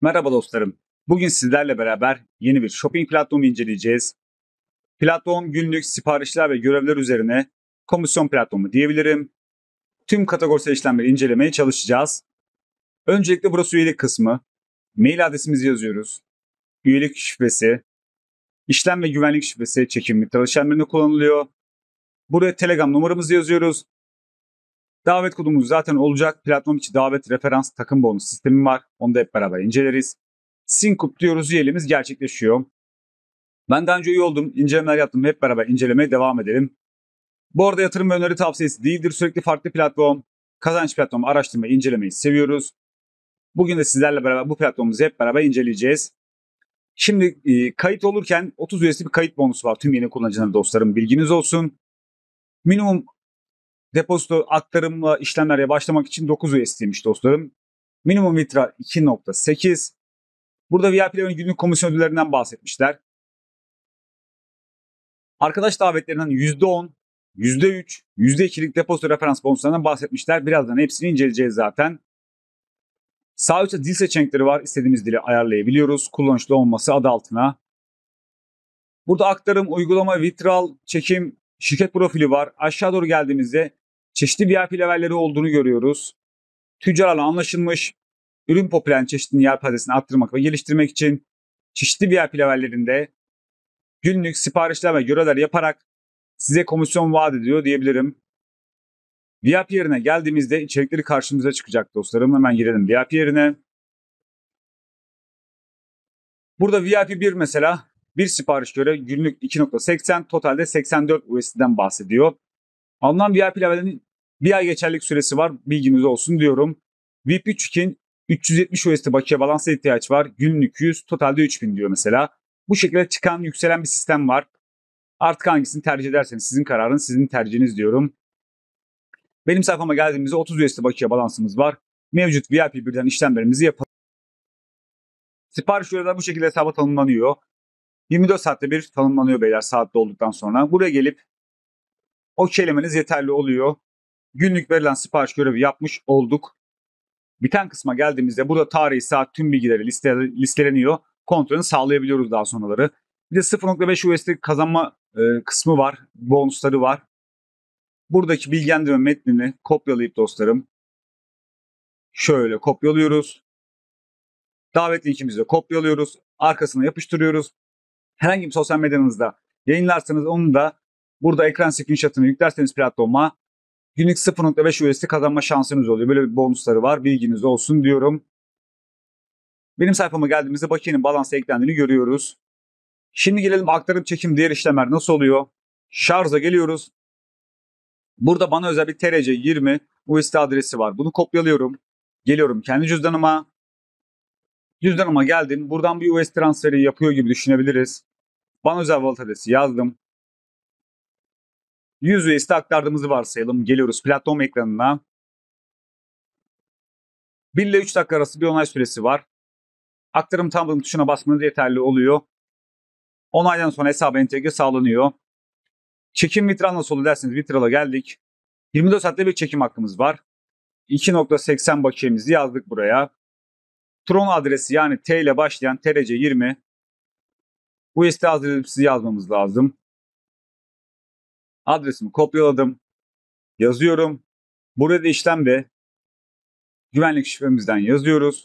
Merhaba dostlarım. Bugün sizlerle beraber yeni bir shopping platformu inceleyeceğiz. Platform günlük siparişler ve görevler üzerine komisyon platformu diyebilirim. Tüm kategorisel işlemleri incelemeye çalışacağız. Öncelikle burası üyelik kısmı. Mail adresimizi yazıyoruz. Üyelik şifresi, işlem ve güvenlik şifresi çekim miktarı işlemlerinde kullanılıyor. Buraya Telegram numaramızı yazıyoruz. Davet kodumuz zaten olacak. Platform içi davet referans takım bonus sistemi var. Onu da hep beraber inceleriz. Sync diyoruz, üyeliğimiz gerçekleşiyor. Ben daha önce üye oldum, incelemeler yaptım. Hep beraber incelemeye devam edelim. Bu arada yatırım ve öneri tavsiyesi değildir. Sürekli farklı platform, kazanç platformu araştırmayı, incelemeyi seviyoruz. Bugün de sizlerle beraber bu platformumuzu hep beraber inceleyeceğiz. Şimdi kayıt olurken 30 üyesi bir kayıt bonusu var. Tüm yeni kullanıcıların dostlarım bilginiz olsun. Minimum depozito aktarımla işlemlere başlamak için 9 üyesiymiş dostlarım. Minimum withdrawal 2.8. Burada VIP'lerin günlük komisyon ödüllerinden bahsetmişler. Arkadaş davetlerinden %10, %3, %2'lik depozito referans bonuslarından bahsetmişler. Birazdan hepsini inceleyeceğiz zaten. Sağ üstte dil seçenekleri var. İstediğimiz dili ayarlayabiliyoruz. Kullanışlı olması adı altına. Burada aktarım, uygulama, withdrawal, çekim, şirket profili var. Aşağı doğru geldiğimizde çeşitli VIP levelleri olduğunu görüyoruz. Tüccarlarla anlaşılmış, ürün popülerliğinin çeşitli yelpazesini arttırmak ve geliştirmek için çeşitli VIP levellerinde günlük siparişler ve görevler yaparak size komisyon vaat ediyor diyebilirim. VIP yerine geldiğimizde içerikleri karşımıza çıkacak dostlarım. Hemen girelim VIP yerine. Burada VIP 1 mesela bir sipariş göre günlük 2.80, totalde 84 USD'den bahsediyor. Alınan VIP level'in bir ay geçerlilik süresi var. Bilginiz olsun diyorum. VIP 3 için 370 USD bakiye balansa ihtiyaç var. Günlük 100, totalde 3000 diyor mesela. Bu şekilde çıkan, yükselen bir sistem var. Artık hangisini tercih ederseniz sizin kararınız, sizin tercihiniz diyorum. Benim sayfama geldiğimizde 30 USD bakiye balansımız var. Mevcut VIP birden işlemlerimizi yapalım. Sipariş üyeler bu şekilde hesaba tanımlanıyor. 24 saatte bir tanımlanıyor beyler, saatte olduktan sonra. Buraya gelip okeylemeniz yeterli oluyor. Günlük verilen sipariş görevi yapmış olduk. Biten kısma geldiğimizde burada tarihi, saat, tüm bilgileri listeleniyor. Kontrolünü sağlayabiliyoruz daha sonraları. Bir de 0.5 USD kazanma kısmı var. Bonusları var. Buradaki bilgilendirme metnini kopyalayıp dostlarım şöyle kopyalıyoruz. Davet linkimizi de kopyalıyoruz. Arkasına yapıştırıyoruz. Herhangi bir sosyal medyanızda yayınlarsanız onu da burada ekran screenshot'ını yüklerseniz platforma günlük 0.5 USD kazanma şansınız oluyor. Böyle bir bonusları var. Bilginiz olsun diyorum. Benim sayfama geldiğimizde bakiyenin balansa eklendiğini görüyoruz. Şimdi gelelim aktarım, çekim, diğer işlemler nasıl oluyor? Şarja geliyoruz. Burada bana özel bir TRC20 USD adresi var. Bunu kopyalıyorum. Geliyorum kendi cüzdanıma. Cüzdanıma geldim. Buradan bir USD transferi yapıyor gibi düşünebiliriz. Bana özel wallet adresi yazdım. 100 USD aktardığımızı varsayalım. Geliyoruz platform ekranına. 1 ile 3 dakika arası bir onay süresi var. Aktarım tamamladım tuşuna basmanız yeterli oluyor. Onaydan sonra hesaba entegre sağlanıyor. Çekim withdrawal nasıl olur derseniz withdrawal'a geldik. 24 saatte bir çekim hakkımız var. 2.80 bakiyemizi yazdık buraya. Tron adresi, yani T ile başlayan TRC20 USD adresimizi yazmamız lazım. Adresimi kopyaladım. Yazıyorum. Burada işlemde güvenlik şifremizden yazıyoruz.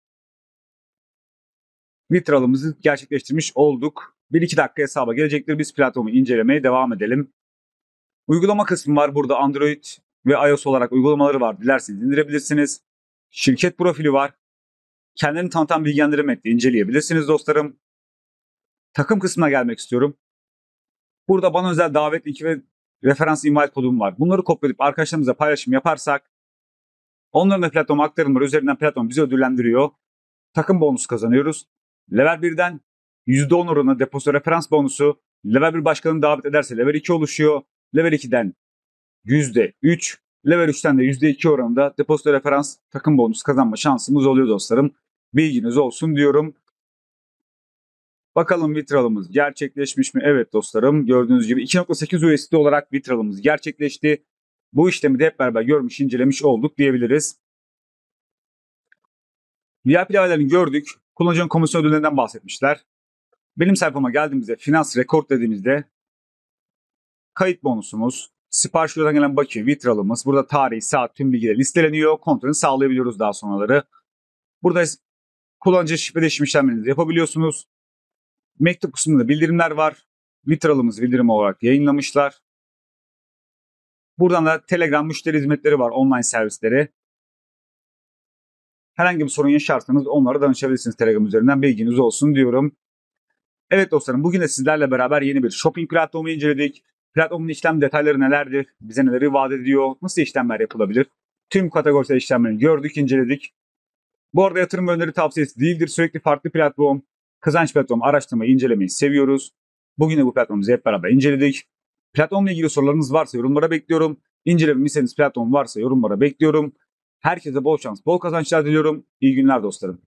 Withdrawal'ımızı gerçekleştirmiş olduk. 1-2 dakika hesaba gelecektir. Biz platformu incelemeye devam edelim. Uygulama kısmı var. Burada Android ve iOS olarak uygulamaları var. Dilerseniz indirebilirsiniz. Şirket profili var. Kendini tanıtan bilgilendirme metni inceleyebilirsiniz dostlarım. Takım kısmına gelmek istiyorum. Burada bana özel davet linki ve referans invite kodum var. Bunları kopyalayıp arkadaşlarımıza paylaşım yaparsak onların da platforma aktarımları üzerinden platform bizi ödüllendiriyor. Takım bonus kazanıyoruz. Level 1'den %10 oranı depozito referans bonusu. Level 1 başkanını davet ederse level 2 oluşuyor. Level 2'den %3, level 3'ten de %2 oranında depozito referans takım bonus kazanma şansımız oluyor dostlarım. Bilginiz olsun diyorum. Bakalım withdrawal'ımız gerçekleşmiş mi? Evet dostlarım, gördüğünüz gibi 2.8 USD olarak withdrawal'ımız gerçekleşti. Bu işlemi de hep beraber görmüş, incelemiş olduk diyebiliriz. VIP levellerini gördük. Kullanıcının komisyon ödüllerinden bahsetmişler. Benim sayfama geldiğimizde finans rekord dediğimizde kayıt bonusumuz, sipariş yoldan gelen bakiye, vitralımız, burada tarih, saat, tüm bilgiler listeleniyor. Kontrolünü sağlayabiliyoruz daha sonraları. Burada kullanıcı şifre değişim işlemlerinizi yapabiliyorsunuz. Mektup kısmında bildirimler var. Vitralımız bildirim olarak yayınlamışlar. Buradan da Telegram müşteri hizmetleri var, online servisleri. Herhangi bir sorun yaşarsanız onlara danışabilirsiniz Telegram üzerinden, bilginiz olsun diyorum. Evet dostlarım, bugün de sizlerle beraber yeni bir shopping platformu inceledik. Platformun işlem detayları nelerdir, bize neleri vaat ediyor, nasıl işlemler yapılabilir? Tüm kategorisel işlemlerini gördük, inceledik. Bu arada yatırım öneri tavsiyesi değildir. Sürekli farklı platform, kazanç platformu araştırmayı, incelemeyi seviyoruz. Bugün de bu platformunuzu hep beraber inceledik. Platformla ilgili sorularınız varsa yorumlara bekliyorum. İncelememi platform varsa yorumlara bekliyorum. Herkese bol şans, bol kazançlar diliyorum. İyi günler dostlarım.